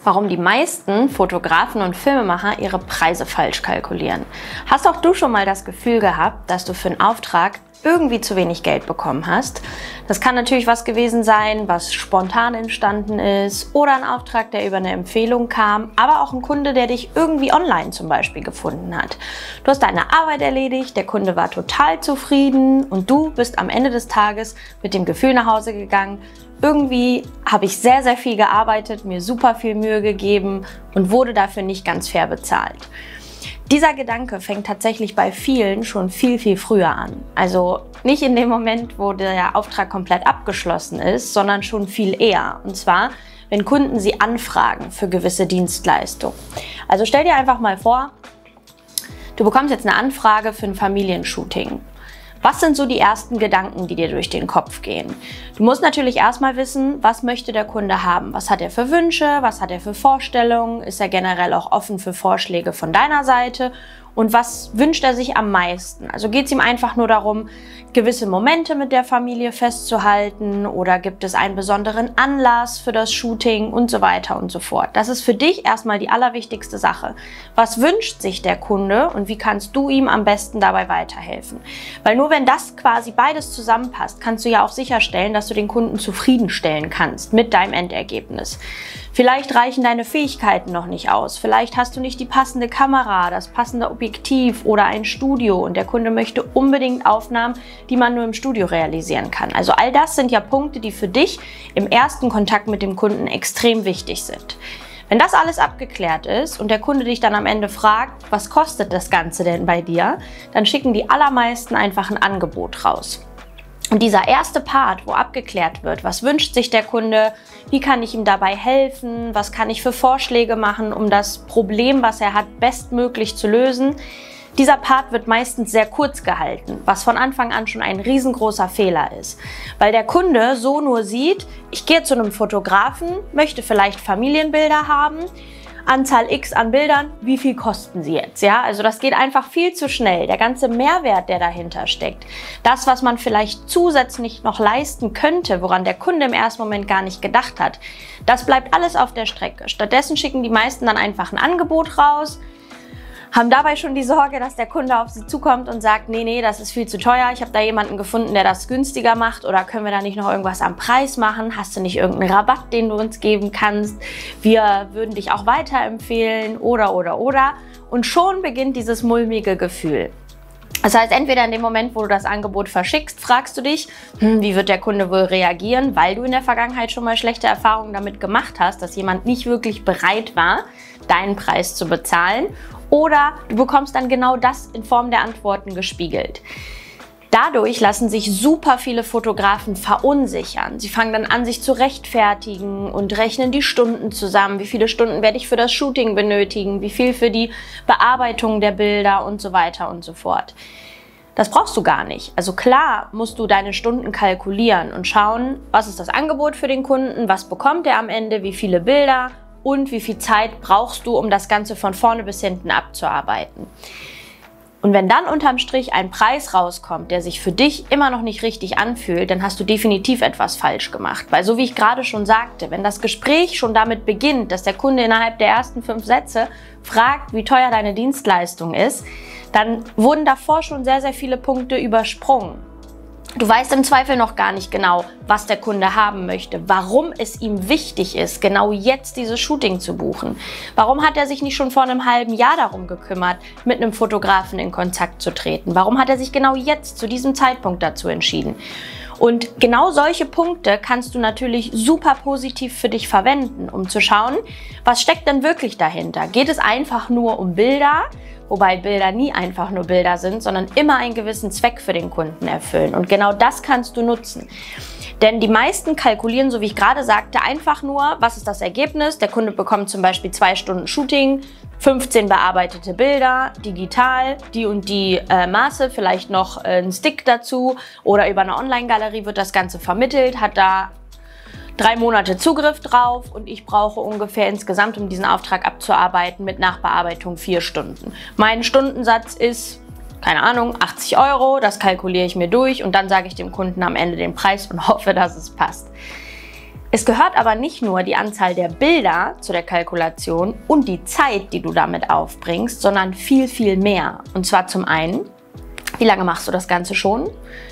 warum die meisten Fotografen und Filmemacher ihre Preise falsch kalkulieren. Hast auch du schon mal das Gefühl gehabt, dass du für einen Auftrag irgendwie zu wenig Geld bekommen hast? Das kann natürlich was gewesen sein, was spontan entstanden ist, oder ein Auftrag, der über eine Empfehlung kam, aber auch ein Kunde, der dich irgendwie online zum Beispiel gefunden hat. Du hast deine Arbeit erledigt, der Kunde war total zufrieden und du bist am Ende des Tages mit dem Gefühl nach Hause gegangen: Irgendwie habe ich sehr, sehr viel gearbeitet, mir super viel Mühe gegeben und wurde dafür nicht ganz fair bezahlt. Dieser Gedanke fängt tatsächlich bei vielen schon viel, viel früher an. Also nicht in dem Moment, wo der Auftrag komplett abgeschlossen ist, sondern schon viel eher. Und zwar, wenn Kunden sie anfragen für gewisse Dienstleistungen. Also stell dir einfach mal vor, du bekommst jetzt eine Anfrage für ein Familienshooting. Was sind so die ersten Gedanken, die dir durch den Kopf gehen? Du musst natürlich erstmal wissen, was möchte der Kunde haben? Was hat er für Wünsche? Was hat er für Vorstellungen? Ist er generell auch offen für Vorschläge von deiner Seite? Und was wünscht er sich am meisten? Also geht es ihm einfach nur darum, gewisse Momente mit der Familie festzuhalten, oder gibt es einen besonderen Anlass für das Shooting und so weiter und so fort. Das ist für dich erstmal die allerwichtigste Sache. Was wünscht sich der Kunde und wie kannst du ihm am besten dabei weiterhelfen? Weil nur wenn das quasi beides zusammenpasst, kannst du ja auch sicherstellen, dass du den Kunden zufriedenstellen kannst mit deinem Endergebnis. Vielleicht reichen deine Fähigkeiten noch nicht aus. Vielleicht hast du nicht die passende Kamera, das passende Objektiv oder ein Studio und der Kunde möchte unbedingt Aufnahmen, die man nur im Studio realisieren kann. Also all das sind ja Punkte, die für dich im ersten Kontakt mit dem Kunden extrem wichtig sind. Wenn das alles abgeklärt ist und der Kunde dich dann am Ende fragt, was kostet das Ganze denn bei dir, dann schicken die allermeisten einfach ein Angebot raus. Und dieser erste Part, wo abgeklärt wird, was wünscht sich der Kunde, wie kann ich ihm dabei helfen, was kann ich für Vorschläge machen, um das Problem, was er hat, bestmöglich zu lösen, dieser Part wird meistens sehr kurz gehalten, was von Anfang an schon ein riesengroßer Fehler ist. Weil der Kunde so nur sieht, ich gehe zu einem Fotografen, möchte vielleicht Familienbilder haben, Anzahl X an Bildern, wie viel kosten sie jetzt? Ja, also das geht einfach viel zu schnell. Der ganze Mehrwert, der dahinter steckt, das, was man vielleicht zusätzlich noch leisten könnte, woran der Kunde im ersten Moment gar nicht gedacht hat, das bleibt alles auf der Strecke. Stattdessen schicken die meisten dann einfach ein Angebot raus, haben dabei schon die Sorge, dass der Kunde auf sie zukommt und sagt, nee, das ist viel zu teuer, ich habe da jemanden gefunden, der das günstiger macht, oder können wir da nicht noch irgendwas am Preis machen? Hast du nicht irgendeinen Rabatt, den du uns geben kannst? Wir würden dich auch weiterempfehlen oder. Und schon beginnt dieses mulmige Gefühl. Das heißt, entweder in dem Moment, wo du das Angebot verschickst, fragst du dich, wie wird der Kunde wohl reagieren, weil du in der Vergangenheit schon mal schlechte Erfahrungen damit gemacht hast, dass jemand nicht wirklich bereit war, deinen Preis zu bezahlen. Oder du bekommst dann genau das in Form der Antworten gespiegelt. Dadurch lassen sich super viele Fotografen verunsichern. Sie fangen dann an, sich zu rechtfertigen und rechnen die Stunden zusammen. Wie viele Stunden werde ich für das Shooting benötigen? Wie viel für die Bearbeitung der Bilder und so weiter und so fort. Das brauchst du gar nicht. Also klar musst du deine Stunden kalkulieren und schauen, was ist das Angebot für den Kunden, was bekommt er am Ende, wie viele Bilder und wie viel Zeit brauchst du, um das Ganze von vorne bis hinten abzuarbeiten. Und wenn dann unterm Strich ein Preis rauskommt, der sich für dich immer noch nicht richtig anfühlt, dann hast du definitiv etwas falsch gemacht. Weil so wie ich gerade schon sagte, wenn das Gespräch schon damit beginnt, dass der Kunde innerhalb der ersten 5 Sätze fragt, wie teuer deine Dienstleistung ist, dann wurden davor schon sehr, sehr viele Punkte übersprungen. Du weißt im Zweifel noch gar nicht genau, was der Kunde haben möchte, warum es ihm wichtig ist, genau jetzt dieses Shooting zu buchen. Warum hat er sich nicht schon vor einem halben Jahr darum gekümmert, mit einem Fotografen in Kontakt zu treten? Warum hat er sich genau jetzt zu diesem Zeitpunkt dazu entschieden? Und genau solche Punkte kannst du natürlich super positiv für dich verwenden, um zu schauen, was steckt denn wirklich dahinter? Geht es einfach nur um Bilder? Wobei Bilder nie einfach nur Bilder sind, sondern immer einen gewissen Zweck für den Kunden erfüllen. Und genau das kannst du nutzen. Denn die meisten kalkulieren, so wie ich gerade sagte, einfach nur, was ist das Ergebnis? Der Kunde bekommt zum Beispiel 2 Stunden Shooting, 15 bearbeitete Bilder, digital, die und die Maße, vielleicht noch ein Stick dazu oder über eine Online-Galerie wird das Ganze vermittelt, hat da 3 Monate Zugriff drauf und ich brauche ungefähr insgesamt, um diesen Auftrag abzuarbeiten, mit Nachbearbeitung 4 Stunden. Mein Stundensatz ist, keine Ahnung, 80 €, das kalkuliere ich mir durch und dann sage ich dem Kunden am Ende den Preis und hoffe, dass es passt. Es gehört aber nicht nur die Anzahl der Bilder zu der Kalkulation und die Zeit, die du damit aufbringst, sondern viel, viel mehr. Und zwar zum einen, wie lange machst du das Ganze schon?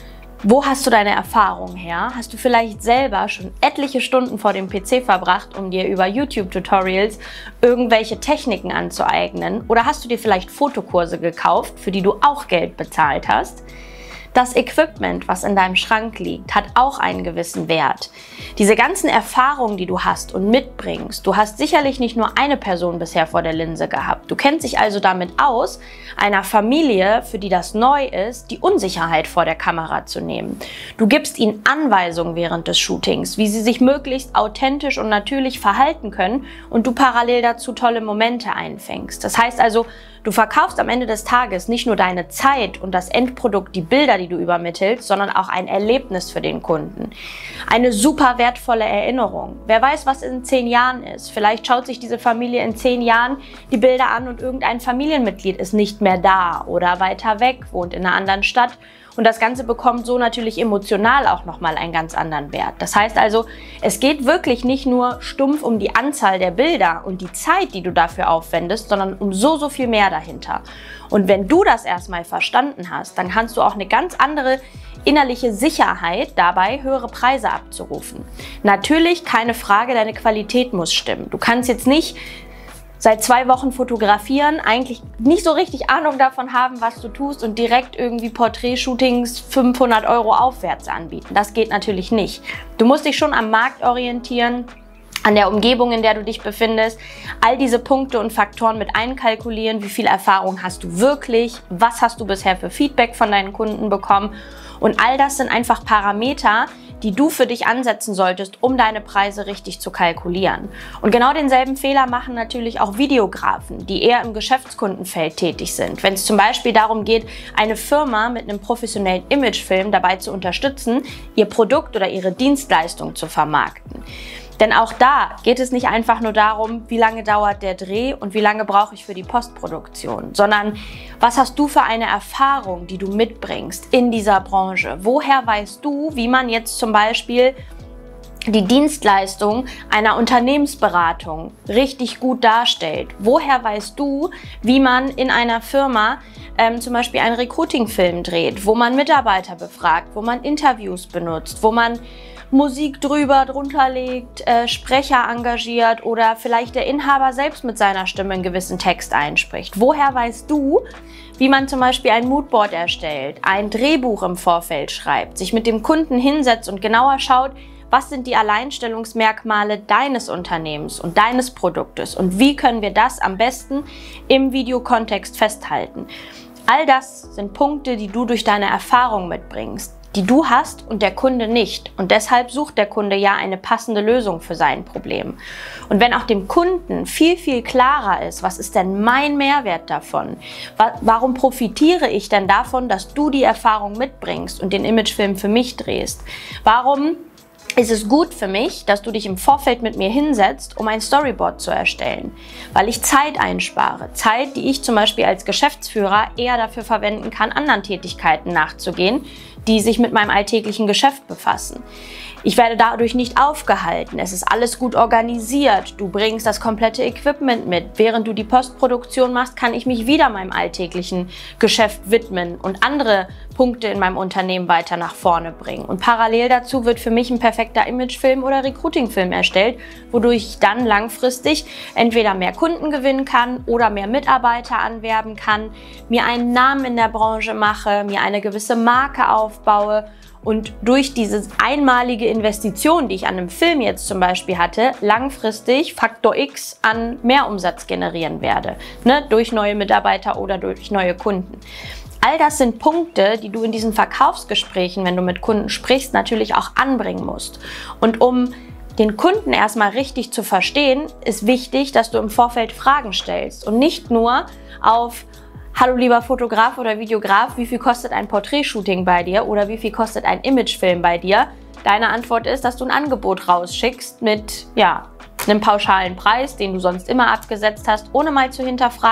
Wo hast du deine Erfahrung her? Hast du vielleicht selber schon etliche Stunden vor dem PC verbracht, um dir über YouTube-Tutorials irgendwelche Techniken anzueignen? Oder hast du dir vielleicht Fotokurse gekauft, für die du auch Geld bezahlt hast? Das Equipment, was in deinem Schrank liegt, hat auch einen gewissen Wert. Diese ganzen Erfahrungen, die du hast und mitbringst, du hast sicherlich nicht nur eine Person bisher vor der Linse gehabt. Du kennst dich also damit aus, einer Familie, für die das neu ist, die Unsicherheit vor der Kamera zu nehmen. Du gibst ihnen Anweisungen während des Shootings, wie sie sich möglichst authentisch und natürlich verhalten können und du parallel dazu tolle Momente einfängst. Das heißt also, du verkaufst am Ende des Tages nicht nur deine Zeit und das Endprodukt, die Bilder, die du übermittelst, sondern auch ein Erlebnis für den Kunden. Eine super wertvolle Erinnerung. Wer weiß, was in 10 Jahren ist. Vielleicht schaut sich diese Familie in 10 Jahren die Bilder an und irgendein Familienmitglied ist nicht mehr da oder weiter weg, wohnt in einer anderen Stadt. Und das Ganze bekommt so natürlich emotional auch nochmal einen ganz anderen Wert. Das heißt also, es geht wirklich nicht nur stumpf um die Anzahl der Bilder und die Zeit, die du dafür aufwendest, sondern um so viel mehr dahinter. Und wenn du das erstmal verstanden hast, dann kannst du auch eine ganz andere innerliche Sicherheit dabei, höhere Preise abzurufen. Natürlich, keine Frage, deine Qualität muss stimmen. Du kannst jetzt nicht seit 2 Wochen fotografieren, eigentlich nicht so richtig Ahnung davon haben, was du tust und direkt irgendwie Porträtshootings 500 € aufwärts anbieten. Das geht natürlich nicht. Du musst dich schon am Markt orientieren, an der Umgebung, in der du dich befindest, all diese Punkte und Faktoren mit einkalkulieren. Wie viel Erfahrung hast du wirklich? Was hast du bisher für Feedback von deinen Kunden bekommen? Und all das sind einfach Parameter, die du für dich ansetzen solltest, um deine Preise richtig zu kalkulieren. Und genau denselben Fehler machen natürlich auch Videografen, die eher im Geschäftskundenfeld tätig sind. Wenn es zum Beispiel darum geht, eine Firma mit einem professionellen Imagefilm dabei zu unterstützen, ihr Produkt oder ihre Dienstleistung zu vermarkten. Denn auch da geht es nicht einfach nur darum, wie lange dauert der Dreh und wie lange brauche ich für die Postproduktion, sondern was hast du für eine Erfahrung, die du mitbringst in dieser Branche? Woher weißt du, wie man jetzt zum Beispiel die Dienstleistung einer Unternehmensberatung richtig gut darstellt? Woher weißt du, wie man in einer Firma zum Beispiel einen Recruiting-Film dreht, wo man Mitarbeiter befragt, wo man Interviews benutzt, wo man Musik drunter legt, Sprecher engagiert oder vielleicht der Inhaber selbst mit seiner Stimme einen gewissen Text einspricht? Woher weißt du, wie man zum Beispiel ein Moodboard erstellt, ein Drehbuch im Vorfeld schreibt, sich mit dem Kunden hinsetzt und genauer schaut, was sind die Alleinstellungsmerkmale deines Unternehmens und deines Produktes und wie können wir das am besten im Videokontext festhalten? All das sind Punkte, die du durch deine Erfahrung mitbringst, die du hast und der Kunde nicht. Und deshalb sucht der Kunde ja eine passende Lösung für sein Problem. Und wenn auch dem Kunden viel, viel klarer ist, was ist denn mein Mehrwert davon? Warum profitiere ich denn davon, dass du die Erfahrung mitbringst und den Imagefilm für mich drehst? Warum ist es gut für mich, dass du dich im Vorfeld mit mir hinsetzt, um ein Storyboard zu erstellen? Weil ich Zeit einspare. Zeit, die ich zum Beispiel als Geschäftsführer eher dafür verwenden kann, anderen Tätigkeiten nachzugehen, die sich mit meinem alltäglichen Geschäft befassen. Ich werde dadurch nicht aufgehalten. Es ist alles gut organisiert. Du bringst das komplette Equipment mit. Während du die Postproduktion machst, kann ich mich wieder meinem alltäglichen Geschäft widmen und andere Punkte in meinem Unternehmen weiter nach vorne bringen. Und parallel dazu wird für mich ein perfekter Imagefilm oder Recruiting-Film erstellt, wodurch ich dann langfristig entweder mehr Kunden gewinnen kann oder mehr Mitarbeiter anwerben kann, mir einen Namen in der Branche mache, mir eine gewisse Marke aufbaue und durch diese einmalige Investition, die ich an einem Film jetzt zum Beispiel hatte, langfristig Faktor X an Mehrumsatz generieren werde, durch neue Mitarbeiter oder durch neue Kunden. All das sind Punkte, die du in diesen Verkaufsgesprächen, wenn du mit Kunden sprichst, natürlich auch anbringen musst. Und um den Kunden erstmal richtig zu verstehen, ist wichtig, dass du im Vorfeld Fragen stellst und nicht nur auf hallo lieber Fotograf oder Videograf, wie viel kostet ein Porträtshooting bei dir oder wie viel kostet ein Imagefilm bei dir? Deine Antwort ist, dass du ein Angebot rausschickst mit einem pauschalen Preis, den du sonst immer abgesetzt hast, ohne mal zu hinterfragen,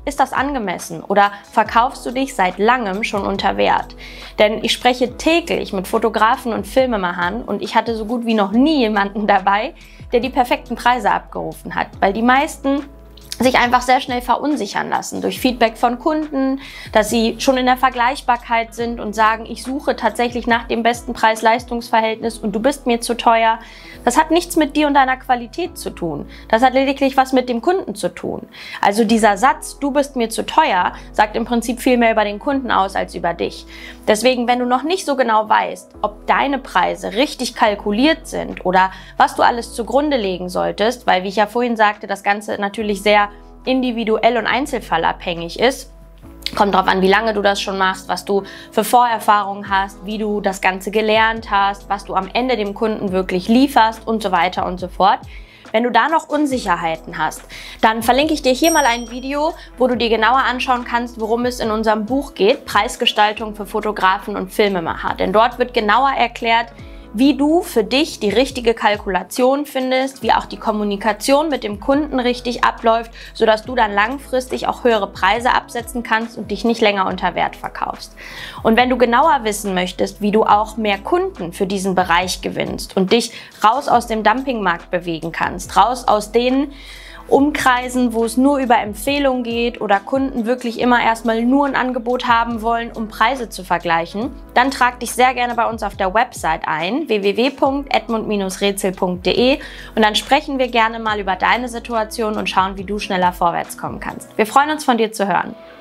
ist das angemessen oder verkaufst du dich seit langem schon unter Wert? Denn ich spreche täglich mit Fotografen und Filmemachern und ich hatte so gut wie noch nie jemanden dabei, der die perfekten Preise abgerufen hat, weil die meisten sich einfach sehr schnell verunsichern lassen durch Feedback von Kunden, dass sie schon in der Vergleichbarkeit sind und sagen, ich suche tatsächlich nach dem besten Preis-Leistungs-Verhältnis und du bist mir zu teuer. Das hat nichts mit dir und deiner Qualität zu tun. Das hat lediglich was mit dem Kunden zu tun. Also dieser Satz, du bist mir zu teuer, sagt im Prinzip viel mehr über den Kunden aus als über dich. Deswegen, wenn du noch nicht so genau weißt, ob deine Preise richtig kalkuliert sind oder was du alles zugrunde legen solltest, weil, wie ich ja vorhin sagte, das Ganze natürlich sehr individuell und einzelfallabhängig ist. Kommt darauf an, wie lange du das schon machst, was du für Vorerfahrungen hast, wie du das Ganze gelernt hast, was du am Ende dem Kunden wirklich lieferst und so weiter und so fort. Wenn du da noch Unsicherheiten hast, dann verlinke ich dir hier mal ein Video, wo du dir genauer anschauen kannst, worum es in unserem Buch geht, Preisgestaltung für Fotografen und Filmemacher. Denn dort wird genauer erklärt, wie du für dich die richtige Kalkulation findest, wie auch die Kommunikation mit dem Kunden richtig abläuft, sodass du dann langfristig auch höhere Preise absetzen kannst und dich nicht länger unter Wert verkaufst. Und wenn du genauer wissen möchtest, wie du auch mehr Kunden für diesen Bereich gewinnst und dich raus aus dem Dumpingmarkt bewegen kannst, raus aus den Umkreisen, wo es nur über Empfehlungen geht oder Kunden wirklich immer erstmal nur ein Angebot haben wollen, um Preise zu vergleichen, dann trag dich sehr gerne bei uns auf der Website ein, www.edmund-rätsel.de, und dann sprechen wir gerne mal über deine Situation und schauen, wie du schneller vorwärts kommen kannst. Wir freuen uns, von dir zu hören.